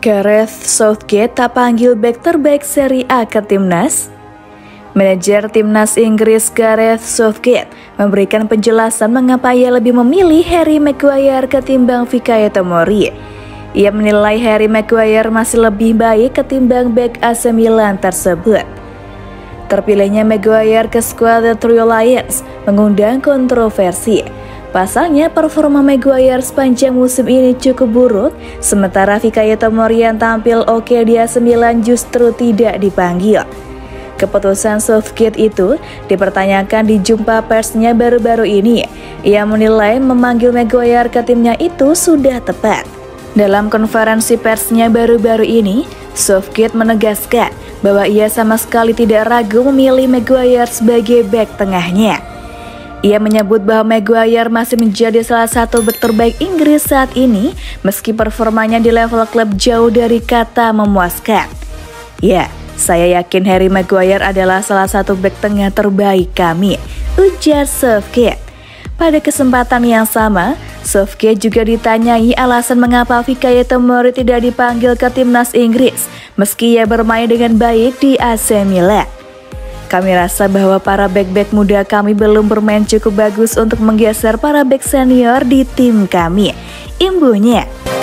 Gareth Southgate tak panggil bek terbaik Serie A ke timnas. Manajer timnas Inggris Gareth Southgate memberikan penjelasan mengapa ia lebih memilih Harry Maguire ketimbang Fikayo Tomori. Ia menilai Harry Maguire masih lebih baik ketimbang bek AC Milan tersebut. Terpilihnya Maguire ke skuad The Three Lions mengundang kontroversi. Pasalnya performa Maguire sepanjang musim ini cukup buruk, sementara Fikayo Tomori yang tampil oke di AC Milan justru tidak dipanggil. Keputusan Southgate itu dipertanyakan di jumpa persnya baru-baru ini. Ia menilai memanggil Maguire ke timnya itu sudah tepat. Dalam konferensi persnya baru-baru ini, Southgate menegaskan bahwa ia sama sekali tidak ragu memilih Maguire sebagai bek tengahnya. Ia menyebut bahwa Maguire masih menjadi salah satu bek terbaik Inggris saat ini, meski performanya di level klub jauh dari kata memuaskan. Ya, saya yakin Harry Maguire adalah salah satu bek tengah terbaik kami, ujar Southgate. Pada kesempatan yang sama, Southgate juga ditanyai alasan mengapa Fikayo Tomori tidak dipanggil ke timnas Inggris, meski ia bermain dengan baik di AC Milan. Kami rasa bahwa para bek-bek muda kami belum bermain cukup bagus untuk menggeser para bek senior di tim kami, imbuhnya.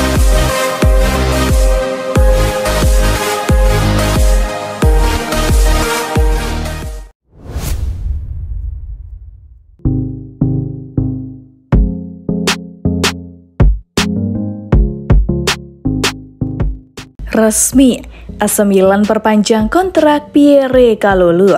Resmi, AC Milan perpanjang kontrak Pierre Kalulu.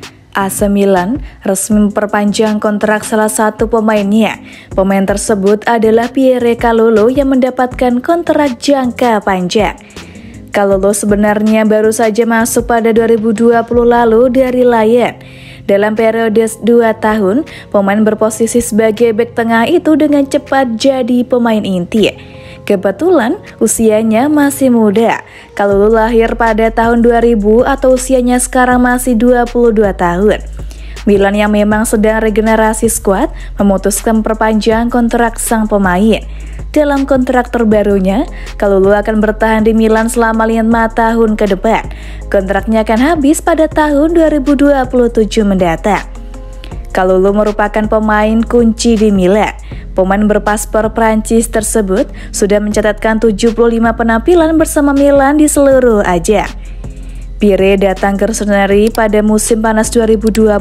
AC Milan resmi memperpanjang kontrak salah satu pemainnya. Pemain tersebut adalah Pierre Kalulu yang mendapatkan kontrak jangka panjang. Kalulu sebenarnya baru saja masuk pada 2020 lalu dari Lyon. Dalam periode 2 tahun, pemain berposisi sebagai bek tengah itu dengan cepat jadi pemain inti. Kebetulan usianya masih muda. Kalulu lahir pada tahun 2000 atau usianya sekarang masih 22 tahun. Milan yang memang sedang regenerasi skuad memutuskan perpanjang kontrak sang pemain. Dalam kontrak terbarunya, Kalulu akan bertahan di Milan selama 5 tahun ke depan. Kontraknya akan habis pada tahun 2027 mendatang. Kalulu merupakan pemain kunci di Milan. Pemain berpaspor Prancis tersebut sudah mencatatkan 75 penampilan bersama Milan di seluruh ajang. Pierre datang ke Rossoneri pada musim panas 2020.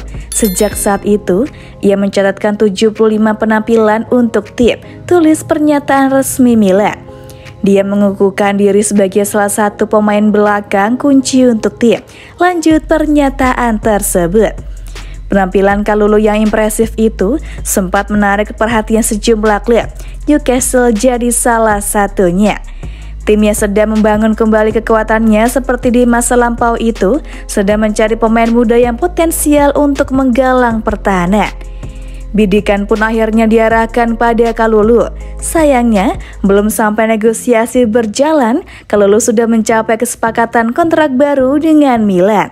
Sejak saat itu, ia mencatatkan 75 penampilan untuk tim, tulis pernyataan resmi Milan. Dia mengukuhkan diri sebagai salah satu pemain belakang kunci untuk tim. Lanjut pernyataan tersebut. Penampilan Kalulu yang impresif itu sempat menarik perhatian sejumlah klub. Newcastle jadi salah satunya. Timnya sedang membangun kembali kekuatannya seperti di masa lampau itu, sedang mencari pemain muda yang potensial untuk menggalang pertahanan. Bidikan pun akhirnya diarahkan pada Kalulu. Sayangnya, belum sampai negosiasi berjalan, Kalulu sudah mencapai kesepakatan kontrak baru dengan Milan.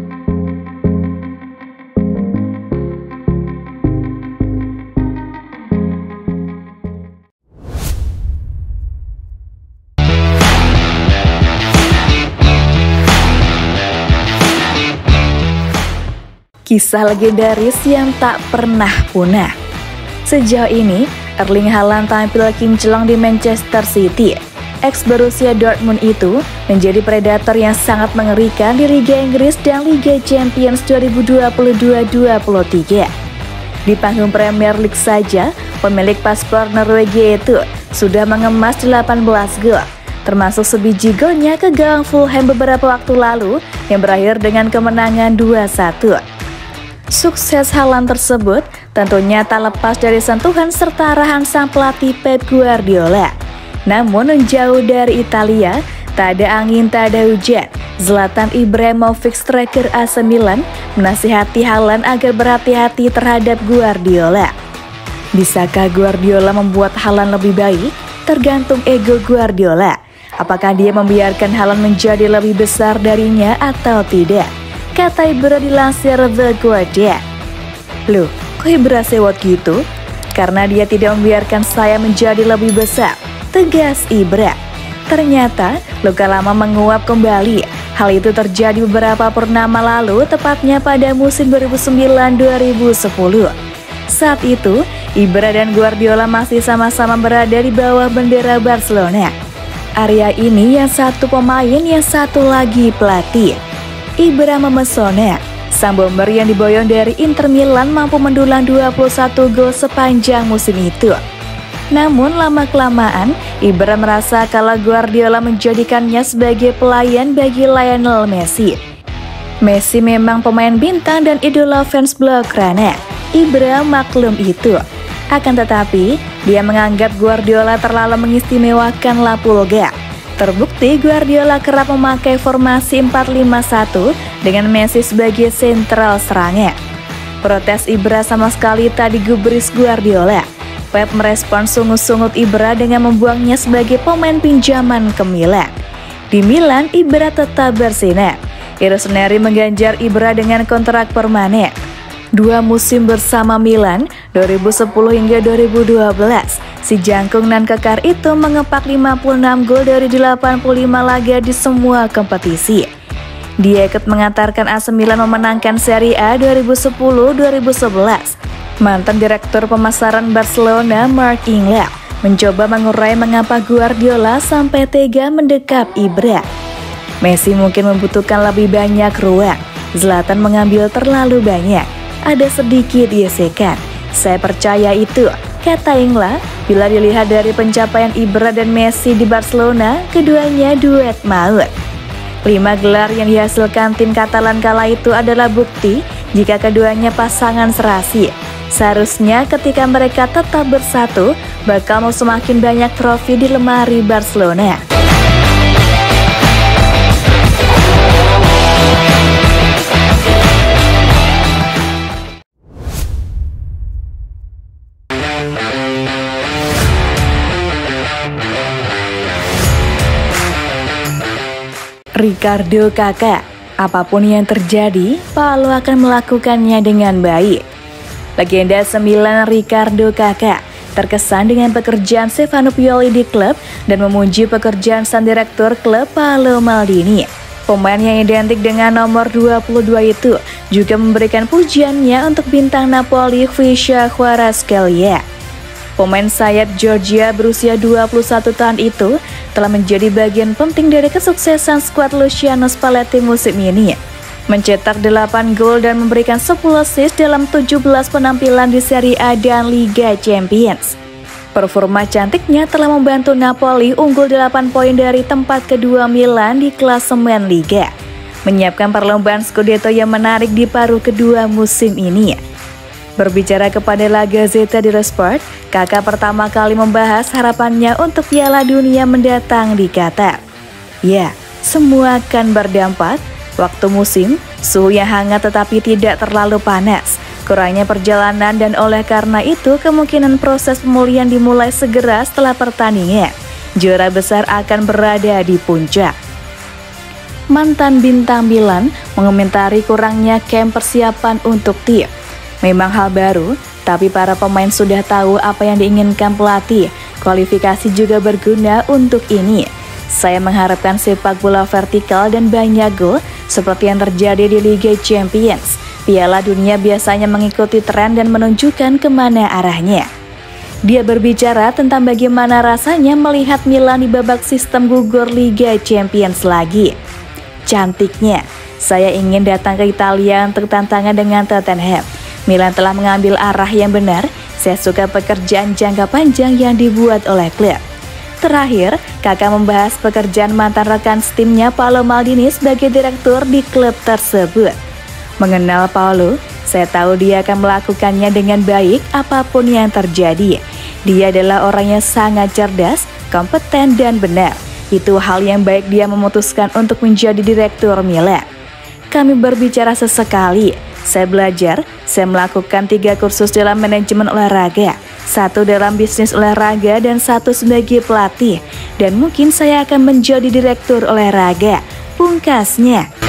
Kisah legendaris yang tak pernah punah. Sejauh ini, Erling Haaland tampil kinclong di Manchester City. Ex Borussia Dortmund itu menjadi predator yang sangat mengerikan di Liga Inggris dan Liga Champions 2022-23. Di panggung Premier League saja, pemilik paspor Norwegia itu sudah mengemas 18 gol, termasuk sebiji golnya ke gawang Fulham beberapa waktu lalu yang berakhir dengan kemenangan 2-1. Sukses Haaland tersebut tentunya tak lepas dari sentuhan serta arahan sang pelatih Pep Guardiola. Namun jauh dari Italia, tak ada angin tak ada hujan. Zlatan Ibrahimovic, striker AC Milan, menasihati Haaland agar berhati-hati terhadap Guardiola. Bisakah Guardiola membuat Haaland lebih baik? Tergantung ego Guardiola. Apakah dia membiarkan Haaland menjadi lebih besar darinya atau tidak? Kata Ibra dilansir The Guardian. Loh, kok Ibra sewot gitu? Karena dia tidak membiarkan saya menjadi lebih besar, tegas Ibra. Ternyata luka lama menguap kembali. Hal itu terjadi beberapa purnama lalu, tepatnya pada musim 2009-2010. Saat itu, Ibra dan Guardiola masih sama-sama berada di bawah bendera Barcelona. Area ini yang satu pemain, yang satu lagi pelatih. Ibra memesona. Sang bomber yang diboyong dari Inter Milan mampu mendulang 21 gol sepanjang musim itu. Namun lama-kelamaan, Ibra merasa kalau Guardiola menjadikannya sebagai pelayan bagi Lionel Messi. Messi memang pemain bintang dan idola fans Blaugrana. Ibra maklum itu. Akan tetapi, dia menganggap Guardiola terlalu mengistimewakan La Pulga. Terbukti Guardiola kerap memakai formasi 4-5-1 dengan Messi sebagai sentral serangnya. Protes Ibra sama sekali tak digubris Guardiola. Pep merespons sungut-sungut Ibra dengan membuangnya sebagai pemain pinjaman ke Milan. Di Milan, Ibra tetap bersinar. Rossoneri mengganjar Ibra dengan kontrak permanen. 2 musim bersama Milan, 2010 hingga 2012, si jangkung nan kekar itu mengepak 56 gol dari 85 laga di semua kompetisi. Dia ikut mengantarkan AC Milan memenangkan Serie A 2010-2011. Mantan Direktur Pemasaran Barcelona, Mark Inglack, mencoba mengurai mengapa Guardiola sampai tega mendekap Ibra. Messi mungkin membutuhkan lebih banyak ruang. Zlatan mengambil terlalu banyak. Ada sedikit gesekan. Saya percaya itu, kata Inglack. Bila dilihat dari pencapaian Ibra dan Messi di Barcelona, keduanya duet maut. 5 gelar yang dihasilkan tim Katalan kala itu adalah bukti jika keduanya pasangan serasi. Seharusnya ketika mereka tetap bersatu, bakal mau semakin banyak trofi di lemari Barcelona. Ricardo Kakak, apapun yang terjadi, Paolo akan melakukannya dengan baik. Legenda 9 Ricardo Kakak terkesan dengan pekerjaan Stefano Pioli di klub dan memuji pekerjaan sang direktur klub Paolo Maldini. Pemain yang identik dengan nomor 22 itu juga memberikan pujiannya untuk bintang Napoli Visca Kvaratskhelia. Pemain sayap Georgia berusia 21 tahun itu telah menjadi bagian penting dari kesuksesan skuad Luciano Spalletti musim ini. Mencetak 8 gol dan memberikan 10 assist dalam 17 penampilan di Serie A dan Liga Champions. Performa cantiknya telah membantu Napoli unggul 8 poin dari tempat kedua Milan di klasemen Liga, menyiapkan perlombaan Scudetto yang menarik di paruh kedua musim ini. Berbicara kepada La Gazzetta dello Sport, Kakak pertama kali membahas harapannya untuk Piala Dunia mendatang di Qatar. Ya, semua akan berdampak. Waktu musim, suhu yang hangat tetapi tidak terlalu panas, kurangnya perjalanan, dan oleh karena itu kemungkinan proses pemulihan dimulai segera setelah pertandingan. Juara besar akan berada di puncak. Mantan bintang Milan mengomentari kurangnya camp persiapan untuk tim. Memang hal baru, tapi para pemain sudah tahu apa yang diinginkan pelatih. Kualifikasi juga berguna untuk ini. Saya mengharapkan sepak bola vertikal dan banyak gol seperti yang terjadi di Liga Champions. Piala Dunia biasanya mengikuti tren dan menunjukkan kemana arahnya. Dia berbicara tentang bagaimana rasanya melihat Milan di babak sistem gugur Liga Champions lagi. Cantiknya, saya ingin datang ke Italia untuk tantangan dengan Tottenham. Milan telah mengambil arah yang benar. Saya suka pekerjaan jangka panjang yang dibuat oleh klub. Terakhir, Kakak membahas pekerjaan mantan rekan timnya Paolo Maldini sebagai direktur di klub tersebut. Mengenal Paolo, saya tahu dia akan melakukannya dengan baik apapun yang terjadi. Dia adalah orang yang sangat cerdas, kompeten, dan benar. Itu hal yang baik dia memutuskan untuk menjadi direktur Milan. Kami berbicara sesekali. Saya belajar, saya melakukan 3 kursus dalam manajemen olahraga. 1 dalam bisnis olahraga dan 1 sebagai pelatih. Dan mungkin saya akan menjadi direktur olahraga, pungkasnya.